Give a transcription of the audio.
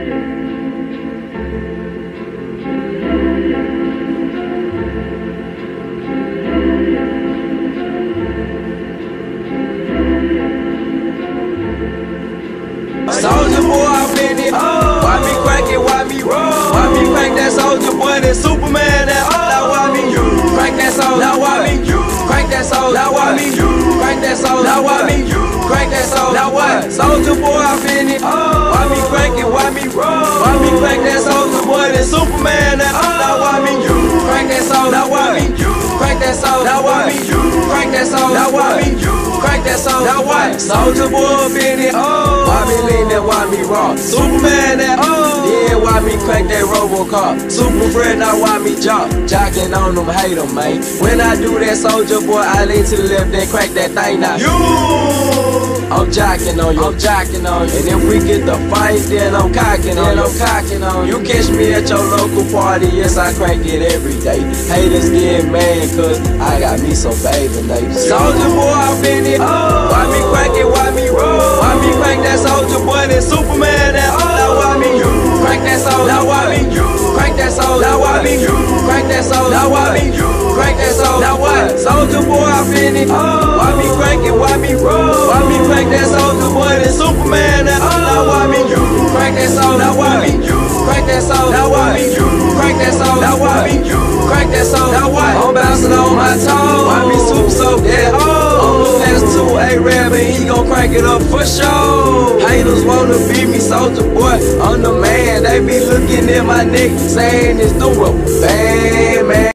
Soldier boy, I'm in it. Why me crack it? Why me roll? Why me crack that soldier boy? That Superman? That now why me crack that soldier? Now why me crack that soldier? Now why me crack that soldier? Now why me crack that soldier? Now what? Soldier boy, I'm in it. Why me crack it? Why me roll? Why me crack that soldier boy? That Superman? That now why me crack that soldier? Now why me crack that soldier? Now why me crack that soldier? Now why me crack that soldier? Now what? Soldier boy, I'm in it. Why me lean that? Why me raw? Superman that yeah, why me crack that Robocop? Super friend, now why me jock? Jocking on them, hate them, man. When I do that, soldier boy, I lean to the left, then crack that thing now. I'm jocking on you, I'm jocking on you. And if we get the fight, then I'm cocking on you, I'm cocking on you. You catch me at your local party, yes, I crack it every day. Haters get mad, cause I got me some baby neighbors. Soldier boy, I'm in it. Why me crack it? Why me roll? Why me crack that soldier boy? That Superman? That now why me crack that soldier? Now why me crack that soldier? Now why me crack that soldier? Now why me crack that soldier? Now what? Soldier boy, I'm in it. Why me crack it? Why me roll? Why me crack that soldier boy? That Superman? That now why me crack that soldier? Now why me crack that soldier? Now why me crack that soldier? Now why me crack that soldier? Now what? I'm bouncing on my toes. Why me swoop so dead? I'm the last 2 and he gon' crank it up for sure. Haters wanna beat me, soldier boy, I'm the man. They be looking at my neck, saying it's the rubber band, man.